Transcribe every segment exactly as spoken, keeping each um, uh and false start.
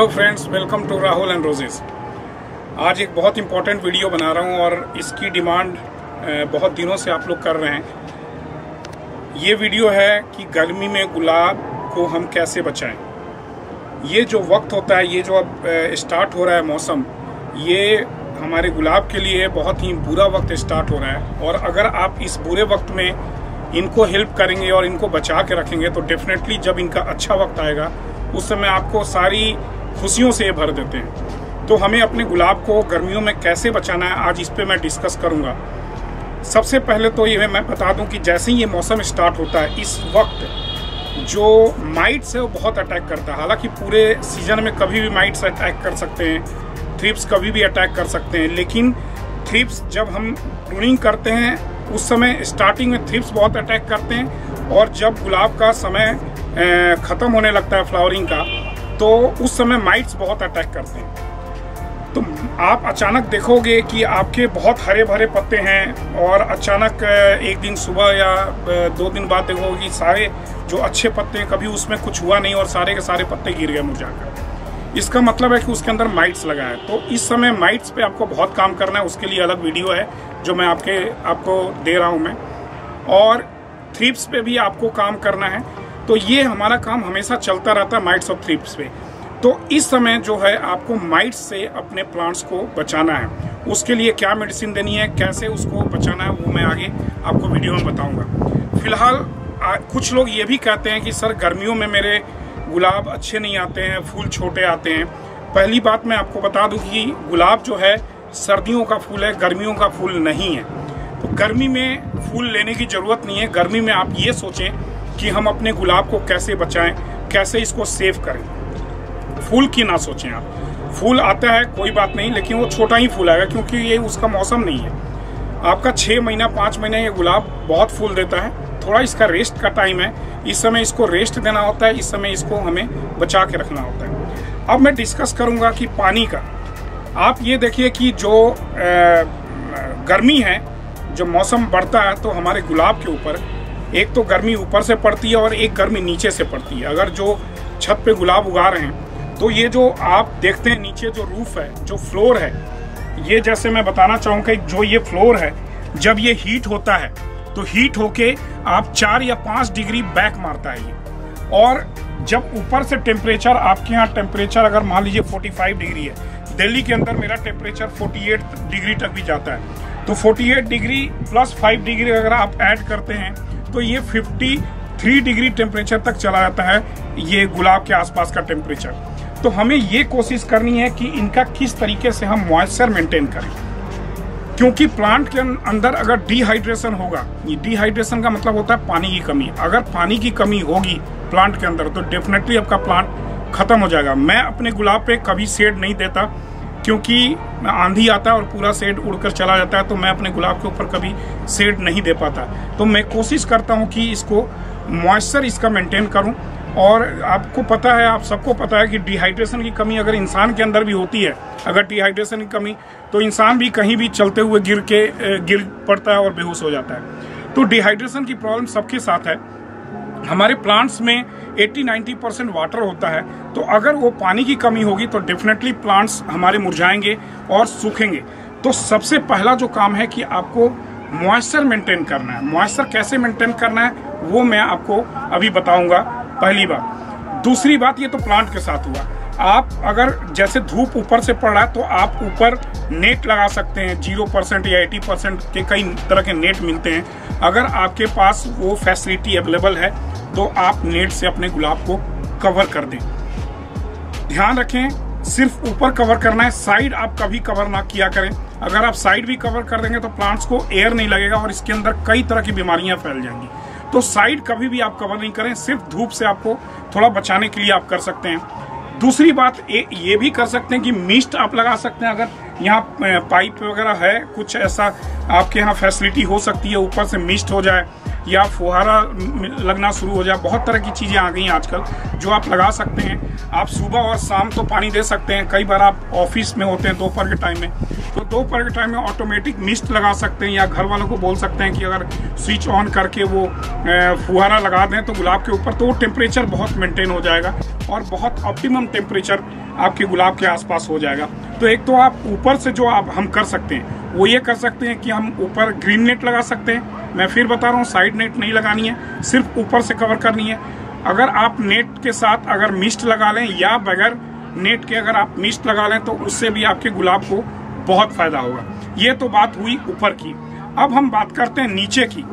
Hello friends, welcome to Rahul and roses. आज एक बहुत इंपॉर्टेंट वीडियो बना रहा हूं और इसकी डिमांड बहुत दिनों से आप लोग कर रहे हैं। ये वीडियो है कि गर्मी में गुलाब को हम कैसे बचाएं। ये जो वक्त होता है, ये जो अब स्टार्ट हो रहा है मौसम, ये हमारे गुलाब के लिए बहुत ही बुरा वक्त स्टार्ट हो रहा है। और अगर आप इस बुरे वक्त में इनको हेल्प करेंगे और इनको बचा के रखेंगे तो डेफिनेटली जब इनका अच्छा वक्त आएगा उस समय आपको सारी खुशियों से भर देते हैं। तो हमें अपने गुलाब को गर्मियों में कैसे बचाना है, आज इस पे मैं डिस्कस करूंगा। सबसे पहले तो ये मैं बता दूं कि जैसे ही ये मौसम स्टार्ट होता है, इस वक्त जो माइट्स है वो बहुत अटैक करता है। हालांकि पूरे सीजन में कभी भी माइट्स अटैक कर सकते हैं, थ्रिप्स कभी भी अटैक कर सकते हैं, लेकिन थ्रिप्स जब हम प्रूनिंग करते हैं उस समय स्टार्टिंग में थ्रिप्स बहुत अटैक करते हैं, और जब गुलाब का समय ख़त्म होने लगता है फ्लावरिंग का, तो उस समय माइट्स बहुत अटैक करते हैं। तो आप अचानक देखोगे कि आपके बहुत हरे भरे पत्ते हैं और अचानक एक दिन सुबह या दो दिन बाद देखोगे कि सारे जो अच्छे पत्ते हैं कभी उसमें कुछ हुआ नहीं और सारे के सारे पत्ते गिर गए मुरझाकर। इसका मतलब है कि उसके अंदर माइट्स लगा है। तो इस समय माइट्स पे आपको बहुत काम करना है, उसके लिए अलग वीडियो है जो मैं आपके आपको दे रहा हूँ मैं। और थ्रिप्स पे भी आपको काम करना है। तो ये हमारा काम हमेशा चलता रहता है माइट्स और थ्रिप्स पे। तो इस समय जो है आपको माइट्स से अपने प्लांट्स को बचाना है। उसके लिए क्या मेडिसिन देनी है, कैसे उसको बचाना है, वो मैं आगे आपको वीडियो में बताऊंगा। फिलहाल कुछ लोग ये भी कहते हैं कि सर गर्मियों में मेरे गुलाब अच्छे नहीं आते हैं, फूल छोटे आते हैं। पहली बात मैं आपको बता दूं कि गुलाब जो है सर्दियों का फूल है, गर्मियों का फूल नहीं है। तो गर्मी में फूल लेने की जरूरत नहीं है। गर्मी में आप ये सोचें कि हम अपने गुलाब को कैसे बचाएं, कैसे इसको सेव करें। फूल की ना सोचें आप। फूल आता है कोई बात नहीं, लेकिन वो छोटा ही फूल आएगा क्योंकि ये उसका मौसम नहीं है। आपका छः महीना पाँच महीना ये गुलाब बहुत फूल देता है। थोड़ा इसका रेस्ट का टाइम है, इस समय इसको रेस्ट देना होता है, इस समय इसको हमें बचा के रखना होता है। अब मैं डिस्कस करूंगा कि पानी का। आप ये देखिए कि जो आ, गर्मी है, जो मौसम बढ़ता है तो हमारे गुलाब के ऊपर एक तो गर्मी ऊपर से पड़ती है और एक गर्मी नीचे से पड़ती है। अगर जो छत पे गुलाब उगा रहे हैं तो ये जो आप देखते हैं नीचे जो रूफ है, जो फ्लोर है, ये जैसे मैं बताना चाहूँगा जो ये फ्लोर है, जब ये हीट होता है तो हीट होके आप चार या पाँच डिग्री बैक मारता है ये। और जब ऊपर से टेम्परेचर, आपके यहाँ टेम्परेचर अगर मान लीजिए पैंतालीस डिग्री है, दिल्ली के अंदर मेरा टेम्परेचर अड़तालीस डिग्री तक भी जाता है, तो अड़तालीस डिग्री प्लस पाँच डिग्री अगर आप ऐड करते हैं तो ये तिरेपन डिग्री टेम्परेचर तक चला जाता है ये गुलाब के आसपास का टेम्परेचर। तो हमें ये कोशिश करनी है कि इनका किस तरीके से हम मॉइस्चर मेंटेन करें, क्योंकि प्लांट के अंदर अगर डिहाइड्रेशन होगा, ये डिहाइड्रेशन का मतलब होता है पानी की कमी। अगर पानी की कमी होगी प्लांट के अंदर तो डेफिनेटली आपका प्लांट खत्म हो जाएगा। मैं अपने गुलाब पे कभी शेड नहीं देता क्योंकि आंधी आता है और पूरा शेड उड़कर चला जाता है, तो मैं अपने गुलाब के ऊपर कभी शेड नहीं दे पाता। तो मैं कोशिश करता हूं कि इसको मॉइस्चर इसका मेंटेन करूं। और आपको पता है, आप सबको पता है कि डिहाइड्रेशन की कमी अगर इंसान के अंदर भी होती है, अगर डिहाइड्रेशन की कमी, तो इंसान भी कहीं भी चलते हुए गिर के गिर पड़ता है और बेहोश हो जाता है। तो डिहाइड्रेशन की प्रॉब्लम सबके साथ है। हमारे प्लांट्स में अस्सी नब्बे परसेंट वाटर होता है, तो अगर वो पानी की कमी होगी तो डेफिनेटली प्लांट्स हमारे मुरझाएंगे और सूखेंगे। तो सबसे पहला जो काम है कि आपको मॉइस्चर मेंटेन करना है। मॉइस्चर कैसे मेंटेन करना है वो मैं आपको अभी बताऊंगा, पहली बात। दूसरी बात, ये तो प्लांट के साथ हुआ। आप अगर जैसे धूप ऊपर से पड़ रहा है तो आप ऊपर नेट लगा सकते हैं। जीरो परसेंट या अस्सी परसेंट के कई तरह के नेट मिलते हैं। अगर आपके पास वो फैसिलिटी अवेलेबल है तो आप नेट से अपने गुलाब को कवर कर दें। ध्यान रखें, सिर्फ ऊपर कवर करना है, साइड आप कभी कवर ना किया करें। अगर आप साइड भी कवर कर देंगे तो प्लांट्स को एयर नहीं लगेगा और इसके अंदर कई तरह की बीमारियां फैल जाएंगी। तो साइड कभी भी आप कवर नहीं करें, सिर्फ धूप से आपको थोड़ा बचाने के लिए आप कर सकते हैं। दूसरी बात ए, ये भी कर सकते हैं कि मिस्ट आप लगा सकते हैं। अगर यहाँ पाइप वगैरह है, कुछ ऐसा आपके यहाँ फैसिलिटी हो सकती है, ऊपर से मिस्ट हो जाए। या फुहारा लगना शुरू हो जाए। बहुत तरह की चीज़ें आ गई हैं आजकल जो आप लगा सकते हैं। आप सुबह और शाम तो पानी दे सकते हैं। कई बार आप ऑफिस में होते हैं दोपहर के टाइम में, तो दोपहर के टाइम में ऑटोमेटिक मिस्ट लगा सकते हैं, या घर वालों को बोल सकते हैं कि अगर स्विच ऑन करके वो फुहारा लगा दें तो गुलाब के ऊपर, तो वो टेम्परेचर बहुत मेंटेन हो जाएगा और बहुत ऑप्टिमम टेम्परेचर आपके गुलाब के आसपास हो जाएगा। तो एक तो आप ऊपर से जो आप हम कर सकते हैं वो ये कर सकते हैं कि हम ऊपर ग्रीन नेट लगा सकते हैं। मैं फिर बता रहा हूँ, साइड नेट नहीं लगानी है, सिर्फ ऊपर से कवर करनी है। अगर आप नेट के साथ अगर मिस्ट लगा लें या बगैर नेट के अगर आप मिस्ट लगा लें तो उससे भी आपके गुलाब को बहुत फायदा होगा। ये तो बात हुई ऊपर की। अब हम बात करते हैं नीचे की।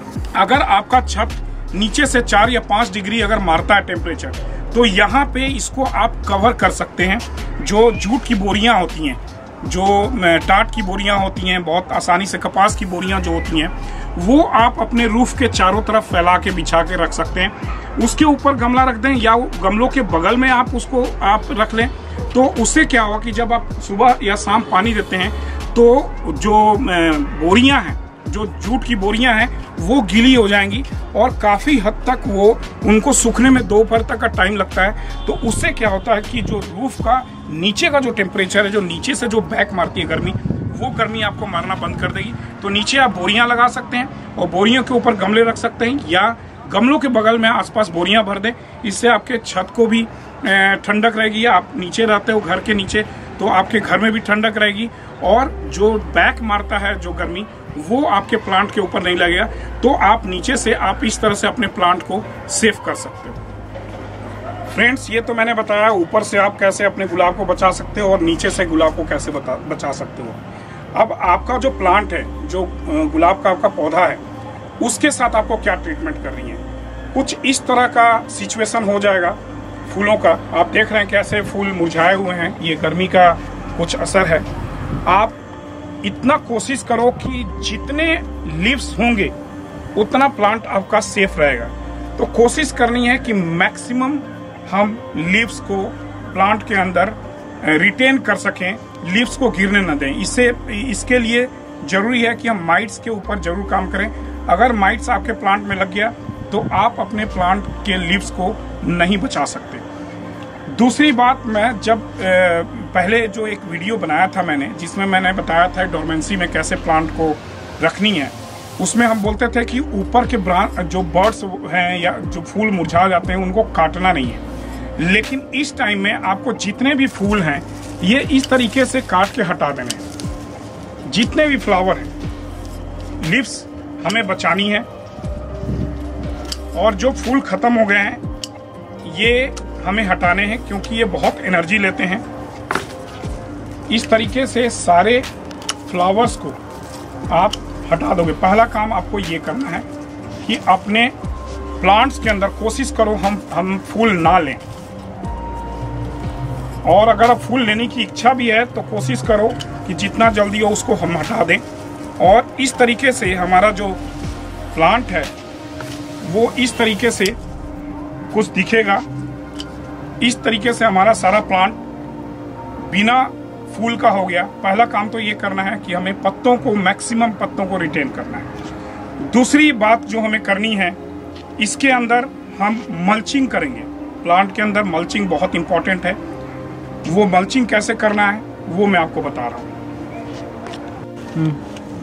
अगर आपका छत नीचे से चार या पाँच डिग्री अगर मारता है टेम्परेचर, तो यहाँ पे इसको आप कवर कर सकते हैं। जो जूट की बोरियां होती हैं, जो टाट की बोरियां होती हैं, बहुत आसानी से कपास की बोरियां जो होती हैं, वो आप अपने रूफ के चारों तरफ फैला के बिछा के रख सकते हैं। उसके ऊपर गमला रख दें या गमलों के बगल में आप उसको आप रख लें। तो उससे क्या होगा कि जब आप सुबह या शाम पानी देते हैं तो जो बोरियां हैं, जो जूट की बोरियां हैं, वो गीली हो जाएंगी और काफ़ी हद तक वो उनको सूखने में दोपहर तक का टाइम लगता है। तो उससे क्या होता है कि जो रूफ का नीचे का जो टेम्परेचर है, जो नीचे से जो बैक मारती है गर्मी, वो गर्मी आपको मारना बंद कर देगी। तो नीचे आप बोरियां लगा सकते हैं और बोरियों के ऊपर गमले रख सकते हैं, या गमलों के बगल में आसपास बोरियां भर दें। इससे आपके छत को भी ठंडक रहेगी। आप नीचे रहते हो घर के नीचे, तो आपके घर में भी ठंडक रहेगी और जो बैक मारता है जो गर्मी, वो आपके प्लांट के ऊपर नहीं लगेगा। तो आप नीचे से आप इस तरह से अपने प्लांट को सेव कर सकते हो। फ्रेंड्स, ये तो मैंने बताया ऊपर से आप कैसे अपने गुलाब को बचा सकते हो और नीचे से गुलाब को कैसे बता बचा सकते हो। अब आपका जो प्लांट है, जो गुलाब का आपका पौधा है, उसके साथ आपको क्या ट्रीटमेंट करनी है। कुछ इस तरह का सिचुएशन हो जाएगा फूलों का। आप देख रहे हैं कैसे फूल मुरझाए हुए हैं, ये गर्मी का कुछ असर है। आप इतना कोशिश करो कि जितने लीव्स होंगे उतना प्लांट आपका सेफ रहेगा। तो कोशिश करनी है कि मैक्सिमम हम लीव्स को प्लांट के अंदर रिटेन कर सकें, लीव्स को गिरने न दें। इससे इसके लिए जरूरी है कि हम माइट्स के ऊपर जरूर काम करें। अगर माइट्स आपके प्लांट में लग गया तो आप अपने प्लांट के लीव्स को नहीं बचा सकते। दूसरी बात, मैं जब पहले जो एक वीडियो बनाया था मैंने, जिसमें मैंने बताया था डोरमेंसी में कैसे प्लांट को रखनी है, उसमें हम बोलते थे कि ऊपर के ब्रांच जो बर्ड्स हैं या जो फूल मुरझा जाते हैं उनको काटना नहीं है। लेकिन इस टाइम में आपको जितने भी फूल हैं ये इस तरीके से काट के हटा देने हैं। जितने भी फ्लावर हैं, लीव्स हमें बचानी है। और जो फूल खत्म हो गए हैं ये हमें हटाने हैं, क्योंकि ये बहुत एनर्जी लेते हैं। इस तरीके से सारे फ्लावर्स को आप हटा दोगे। पहला काम आपको ये करना है कि अपने प्लांट्स के अंदर कोशिश करो हम हम फूल ना लें, और अगर आप फूल लेने की इच्छा भी है तो कोशिश करो कि जितना जल्दी हो उसको हम हटा दें। और इस तरीके से हमारा जो प्लांट है वो इस तरीके से कुछ दिखेगा। इस तरीके से हमारा सारा प्लांट बिना फूल का हो गया। पहला काम तो ये करना है कि हमें पत्तों को, मैक्सिमम पत्तों को रिटेन करना है। दूसरी बात जो हमें करनी है, इसके अंदर हम मल्चिंग करेंगे। प्लांट के अंदर मल्चिंग बहुत इंपॉर्टेंट है। वो मल्चिंग कैसे करना है वो मैं आपको बता रहा हूँ।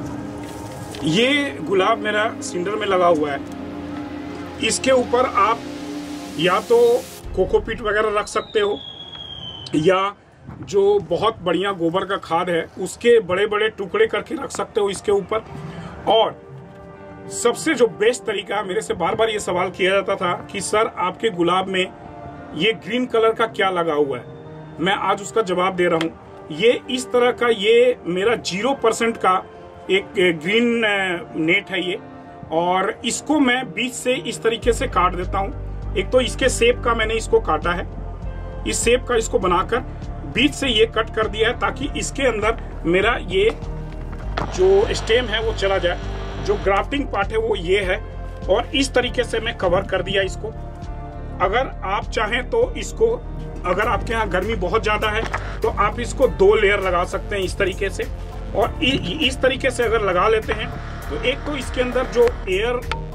ये गुलाब मेरा सिंडर में लगा हुआ है। इसके ऊपर आप या तो कोकोपीट वगैरह रख सकते हो, या जो बहुत बढ़िया गोबर का खाद है उसके बड़े बड़े टुकड़े करके रख सकते हो इसके ऊपर। और सबसे जो बेस्ट तरीका है, मेरे से बार बार ये सवाल किया जाता था कि सर आपके गुलाब में ये ग्रीन कलर का क्या लगा हुआ है, मैं आज उसका जवाब दे रहा हूँ। ये इस तरह का, ये मेरा जीरो परसेंट का एक ग्रीन नेट है ये, और इसको मैं बीच से इस तरीके से काट देता हूँ। एक तो इसके शेप का मैंने इसको काटा है, इस शेप का इसको बनाकर बीच से ये कट कर दिया है, ताकि इसके अंदर मेरा ये जो स्टेम है वो चला जाए। जो ग्राफ्टिंग पार्ट है वो ये है, और इस तरीके से मैं कवर कर दिया इसको। अगर आप चाहें तो इसको, अगर आपके यहाँ गर्मी बहुत ज्यादा है तो आप इसको दो लेयर लगा सकते हैं इस तरीके से। और इस तरीके से अगर लगा लेते हैं तो एक तो इसके अंदर जो एयर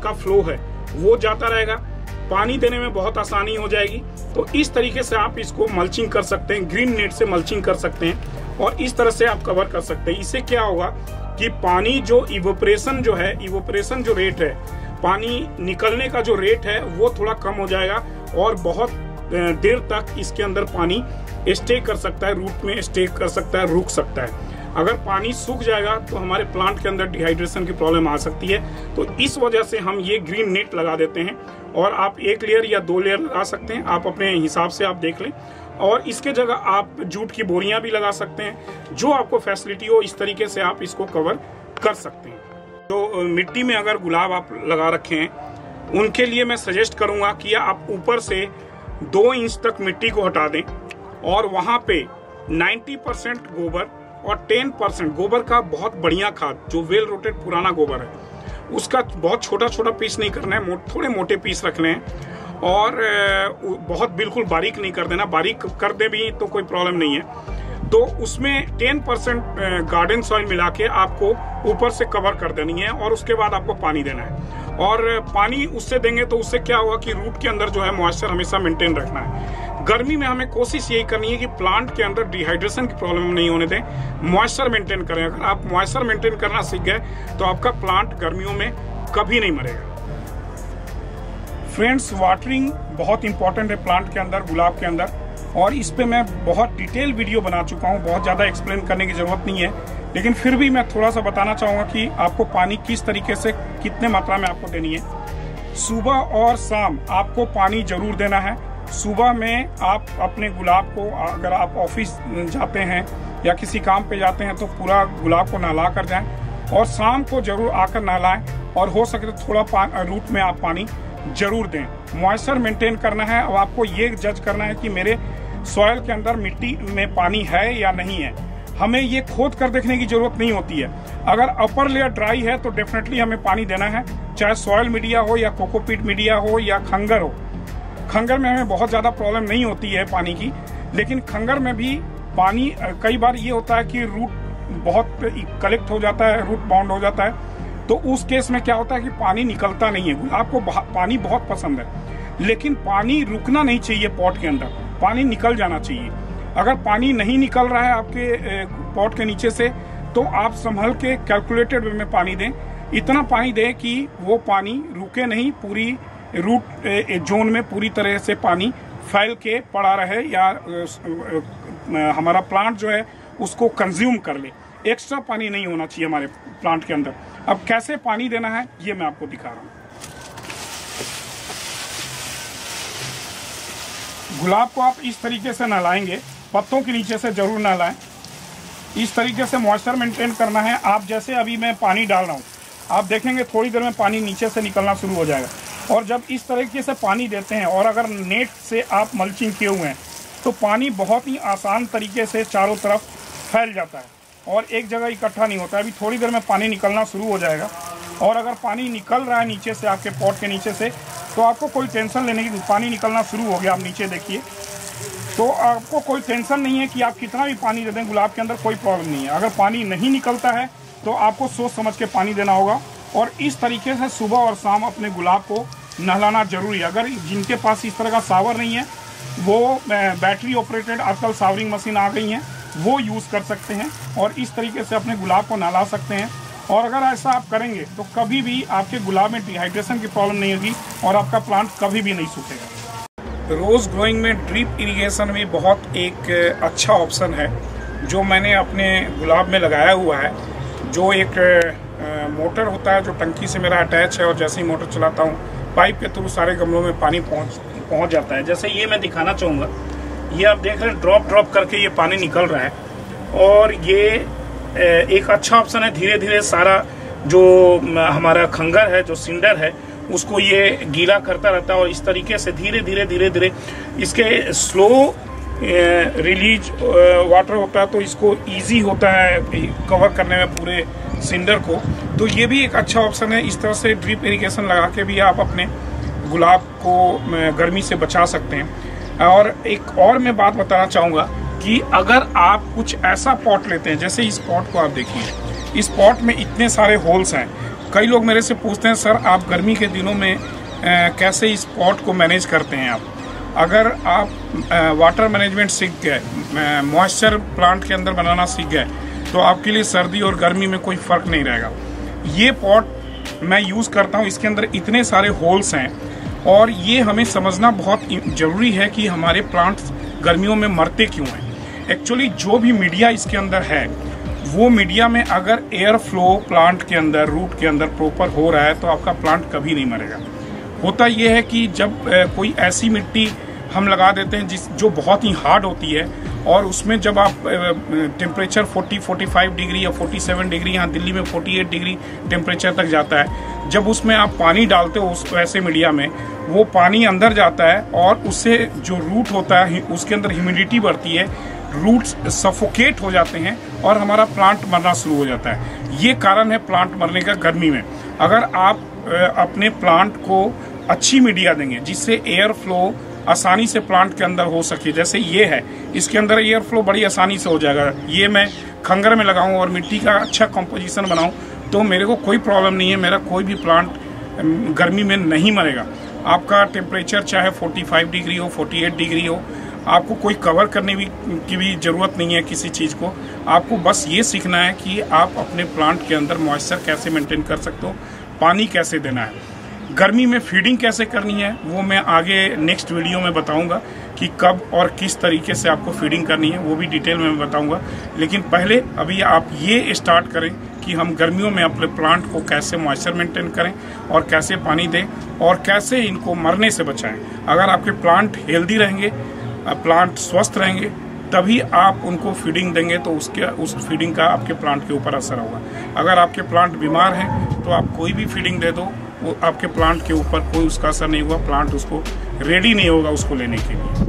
का फ्लो है वो जाता रहेगा, पानी देने में बहुत आसानी हो जाएगी। तो इस तरीके से आप इसको मल्चिंग कर सकते हैं, ग्रीन नेट से मल्चिंग कर सकते हैं और इस तरह से आप कवर कर सकते हैं। इससे क्या होगा कि पानी जो इवोपरेशन जो है, इवोपरेशन जो रेट है, पानी निकलने का जो रेट है वो थोड़ा कम हो जाएगा और बहुत देर तक इसके अंदर पानी स्टे कर सकता है, रूट में स्टे कर सकता है, रुक सकता है। अगर पानी सूख जाएगा तो हमारे प्लांट के अंदर डिहाइड्रेशन की प्रॉब्लम आ सकती है। तो इस वजह से हम ये ग्रीन नेट लगा देते हैं और आप एक लेयर या दो लेयर लगा सकते हैं, आप अपने हिसाब से आप देख लें। और इसके जगह आप जूट की बोरियां भी लगा सकते हैं, जो आपको फैसिलिटी हो इस तरीके से आप इसको कवर कर सकते हैं। तो मिट्टी में अगर गुलाब आप लगा रखे हैं उनके लिए मैं सजेस्ट करूंगा कि आप ऊपर से दो इंच तक मिट्टी को हटा दें और वहां पे नब्बे परसेंट गोबर और दस परसेंट गोबर का बहुत बढ़िया खाद, जो वेल रोटेड पुराना गोबर है, उसका बहुत छोटा छोटा पीस नहीं करना है, थोड़े मोटे पीस रखने हैं और बहुत बिल्कुल बारीक नहीं कर देना। बारीक कर दे भी तो कोई प्रॉब्लम नहीं है। तो उसमें दस परसेंट गार्डन सॉइल मिला के आपको ऊपर से कवर कर देनी है और उसके बाद आपको पानी देना है। और पानी उससे देंगे तो उससे क्या होगा कि रूट के अंदर जो है मॉइस्चर हमेशा मेंटेन रखना है। गर्मी में हमें कोशिश यही करनी है कि प्लांट के अंदर डिहाइड्रेशन की प्रॉब्लम नहीं होने दें, मॉइस्चर मेंटेन करें। अगर आप मॉइस्चर मेंटेन करना सीख गए तो आपका प्लांट गर्मियों में कभी नहीं मरेगा। फ्रेंड्स, वाटरिंग बहुत इंपॉर्टेंट है प्लांट के अंदर, गुलाब के अंदर, और इस पे मैं बहुत डिटेल वीडियो बना चुका हूँ, बहुत ज़्यादा एक्सप्लेन करने की ज़रूरत नहीं है। लेकिन फिर भी मैं थोड़ा सा बताना चाहूँगा कि आपको पानी किस तरीके से, कितने मात्रा में आपको देनी है। सुबह और शाम आपको पानी जरूर देना है। सुबह में आप अपने गुलाब को, अगर आप ऑफिस जाते हैं या किसी काम पे जाते हैं तो पूरा गुलाब को नहला कर जाएं और शाम को जरूर आकर नहलाएं और हो सके तो थोड़ा रूट में आप पानी जरूर दें। मॉइस्चर मेंटेन करना है और आपको ये जज करना है कि मेरे सॉइल के अंदर मिट्टी में पानी है या नहीं है। हमें ये खोद कर देखने की जरूरत नहीं होती है। अगर अपर लेयर ड्राई है तो डेफिनेटली हमें पानी देना है, चाहे सॉइल मीडिया हो या कोकोपीट मीडिया हो या खंगर हो। खंगर में हमें बहुत ज्यादा प्रॉब्लम नहीं होती है पानी की, लेकिन खंगर में भी पानी कई बार ये होता है कि रूट बहुत कलेक्ट हो जाता है, रूट बाउंड हो जाता है, तो उस केस में क्या होता है कि पानी निकलता नहीं है। गुलाब को पानी बहुत पसंद है, लेकिन पानी रुकना नहीं चाहिए पॉट के अंदर, पानी निकल जाना चाहिए। अगर पानी नहीं निकल रहा है आपके पॉट के नीचे से तो आप संभल के कैलकुलेटेड वे में पानी दें। इतना पानी दें कि वो पानी रुके नहीं, पूरी रूट जोन में पूरी तरह से पानी फैल के पड़ा रहे या हमारा प्लांट जो है उसको कंज्यूम कर ले। एक्स्ट्रा पानी नहीं होना चाहिए हमारे प्लांट के अंदर। अब कैसे पानी देना है ये मैं आपको दिखा रहा हूँ। गुलाब को आप इस तरीके से नहलाएंगे, पत्तों के नीचे से जरूर नहलाएं। इस तरीके से मॉइस्चर मेंटेन करना है। आप जैसे अभी मैं पानी डाल रहा हूँ, आप देखेंगे थोड़ी देर में पानी नीचे से निकलना शुरू हो जाएगा। और जब इस तरीके से पानी देते हैं और अगर नेट से आप मल्चिंग किए हुए हैं तो पानी बहुत ही आसान तरीके से चारों तरफ फैल जाता है और एक जगह इकट्ठा नहीं होता है। अभी थोड़ी देर में पानी निकलना शुरू हो जाएगा और अगर पानी निकल रहा है नीचे से, आपके पॉट के नीचे से, तो आपको कोई टेंशन लेने की, पानी निकलना शुरू हो गया, आप नीचे देखिए, तो आपको कोई टेंशन नहीं है कि आप कितना भी पानी दे दें, गुलाब के अंदर कोई प्रॉब्लम नहीं है। अगर पानी नहीं निकलता है तो आपको सोच समझ के पानी देना होगा और इस तरीके से सुबह और शाम अपने गुलाब को नहलाना जरूरी है। अगर जिनके पास इस तरह का सावर नहीं है, वो बैटरी ऑपरेटेड आजकल सावरिंग मशीन आ गई हैं, वो यूज़ कर सकते हैं और इस तरीके से अपने गुलाब को नहला सकते हैं। और अगर ऐसा आप करेंगे तो कभी भी आपके गुलाब में डिहाइड्रेशन की प्रॉब्लम नहीं होगी और आपका प्लांट कभी भी नहीं सूखेगा। रोज ग्रोइंग में ड्रिप इरिगेशन भी बहुत एक अच्छा ऑप्शन है जो मैंने अपने गुलाब में लगाया हुआ है। जो एक मोटर होता है जो टंकी से मेरा अटैच है और जैसे ही मोटर चलाता हूँ पाइप के थ्रू सारे गमलों में पानी पहुँच पहुँच जाता है। जैसे ये मैं दिखाना चाहूँगा, ये आप देख रहे हैं ड्रॉप ड्रॉप करके ये पानी निकल रहा है और ये एक अच्छा ऑप्शन है। धीरे धीरे सारा जो हमारा खंगर है, जो सिंडर है, उसको ये गीला करता रहता है और इस तरीके से धीरे धीरे धीरे धीरे इसके स्लो रिलीज वाटर होता है तो इसको इजी होता है कवर करने में पूरे सिंडर को। तो ये भी एक अच्छा ऑप्शन है। इस तरह से ड्रिप इरिगेशन लगा के भी आप अपने गुलाब को गर्मी से बचा सकते हैं। और एक और मैं बात बताना चाहूँगा कि अगर आप कुछ ऐसा पॉट लेते हैं, जैसे इस पॉट को आप देखिए, इस पॉट में इतने सारे होल्स हैं, कई लोग मेरे से पूछते हैं सर आप गर्मी के दिनों में आ, कैसे इस पॉट को मैनेज करते हैं आप। अगर आप आ, वाटर मैनेजमेंट सीख गए, मॉइस्चर प्लांट के अंदर बनाना सीख गए, तो आपके लिए सर्दी और गर्मी में कोई फ़र्क नहीं रहेगा। ये पॉट मैं यूज़ करता हूँ, इसके अंदर इतने सारे होल्स हैं और ये हमें समझना बहुत ज़रूरी है कि हमारे प्लांट्स गर्मियों में मरते क्यों हैं। एक्चुअली जो भी मीडिया इसके अंदर है, वो मीडिया में अगर एयर फ्लो प्लांट के अंदर, रूट के अंदर प्रॉपर हो रहा है तो आपका प्लांट कभी नहीं मरेगा। होता ये है कि जब ए, कोई ऐसी मिट्टी हम लगा देते हैं जिस जो बहुत ही हार्ड होती है और उसमें जब आप टेम्परेचर चालीस पैंतालीस डिग्री या सैंतालीस डिग्री, यहाँ दिल्ली में अड़तालीस डिग्री टेम्परेचर तक जाता है, जब उसमें आप पानी डालते हो उस वैसे मीडिया में, वो पानी अंदर जाता है और उससे जो रूट होता है उसके अंदर ह्यूमिडिटी बढ़ती है, रूट्स सफोकेट हो जाते हैं और हमारा प्लांट मरना शुरू हो जाता है। ये कारण है प्लांट मरने का गर्मी में। अगर आप अपने प्लांट को अच्छी मीडिया देंगे जिससे एयर फ्लो आसानी से प्लांट के अंदर हो सके, जैसे ये है, इसके अंदर एयर फ्लो बड़ी आसानी से हो जाएगा। ये मैं खंगर में लगाऊं और मिट्टी का अच्छा कंपोजिशन बनाऊं तो मेरे को कोई प्रॉब्लम नहीं है, मेरा कोई भी प्लांट गर्मी में नहीं मरेगा। आपका टेम्परेचर चाहे पैंतालीस डिग्री हो, अड़तालीस डिग्री हो, आपको कोई कवर करने भी की भी ज़रूरत नहीं है किसी चीज़ को। आपको बस ये सीखना है कि आप अपने प्लांट के अंदर मॉइस्चर कैसे मेंटेन कर सकते हो, पानी कैसे देना है, गर्मी में फीडिंग कैसे करनी है, वो मैं आगे नेक्स्ट वीडियो में बताऊंगा कि कब और किस तरीके से आपको फीडिंग करनी है, वो भी डिटेल में बताऊंगा। लेकिन पहले अभी आप ये स्टार्ट करें कि हम गर्मियों में अपने प्लांट को कैसे मॉइस्चर मेंटेन करें और कैसे पानी दें और कैसे इनको मरने से बचाएं। अगर आपके प्लांट हेल्दी रहेंगे, प्लांट स्वस्थ रहेंगे, तभी आप उनको फीडिंग देंगे तो उसके उस फीडिंग का आपके प्लांट के ऊपर असर होगा। अगर आपके प्लांट बीमार हैं तो आप कोई भी फीडिंग दे दो, वो आपके प्लांट के ऊपर कोई उसका असर नहीं होगा, प्लांट उसको रेडी नहीं होगा उसको लेने के लिए।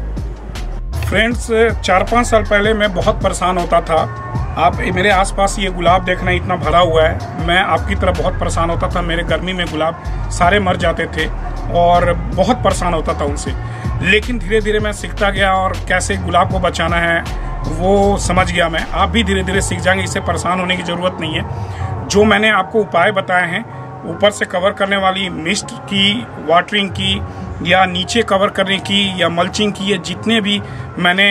फ्रेंड्स, चार पाँच साल पहले मैं बहुत परेशान होता था। आप मेरे आसपास ये गुलाब देखना इतना भरा हुआ है, मैं आपकी तरह बहुत परेशान होता था। मेरे गर्मी में गुलाब सारे मर जाते थे और बहुत परेशान होता था उनसे। लेकिन धीरे धीरे मैं सीखता गया और कैसे गुलाब को बचाना है वो समझ गया मैं। आप भी धीरे धीरे सीख जाएंगे, इससे परेशान होने की ज़रूरत नहीं है। जो मैंने आपको उपाय बताए हैं, ऊपर से कवर करने वाली मिस्ट की, वाटरिंग की, या नीचे कवर करने की, या मल्चिंग की, ये जितने भी मैंने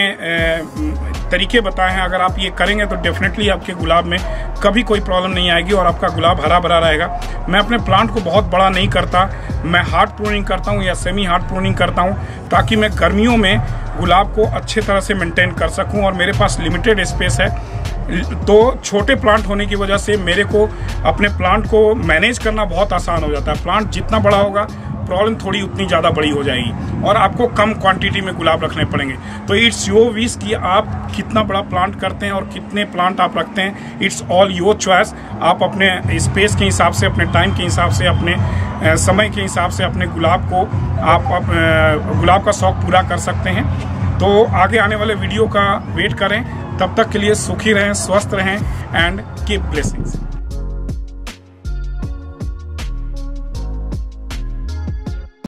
तरीके बताए हैं, अगर आप ये करेंगे तो डेफिनेटली आपके गुलाब में कभी कोई प्रॉब्लम नहीं आएगी और आपका गुलाब हरा भरा रहेगा। मैं अपने प्लांट को बहुत बड़ा नहीं करता, मैं हार्ड प्रूनिंग करता हूँ या सेमी हार्ड प्रूनिंग करता हूँ ताकि मैं गर्मियों में गुलाब को अच्छे तरह से मेंटेन कर सकूँ। और मेरे पास लिमिटेड स्पेस है, तो छोटे प्लांट होने की वजह से मेरे को अपने प्लांट को मैनेज करना बहुत आसान हो जाता है। प्लांट जितना बड़ा होगा, प्रॉब्लम थोड़ी उतनी ज़्यादा बड़ी हो जाएगी और आपको कम क्वांटिटी में गुलाब रखने पड़ेंगे। तो इट्स योर विश कि आप कितना बड़ा प्लांट करते हैं और कितने प्लांट आप रखते हैं। It's all your choice. आप अपने स्पेस के हिसाब से, अपने टाइम के हिसाब से, अपने समय के हिसाब से अपने गुलाब को आप गुलाब का शौक पूरा कर सकते हैं। तो आगे आने वाले वीडियो का वेट करें। तब तक के लिए सुखी रहें, स्वस्थ रहें एंड कीप ब्लेसिंग्स।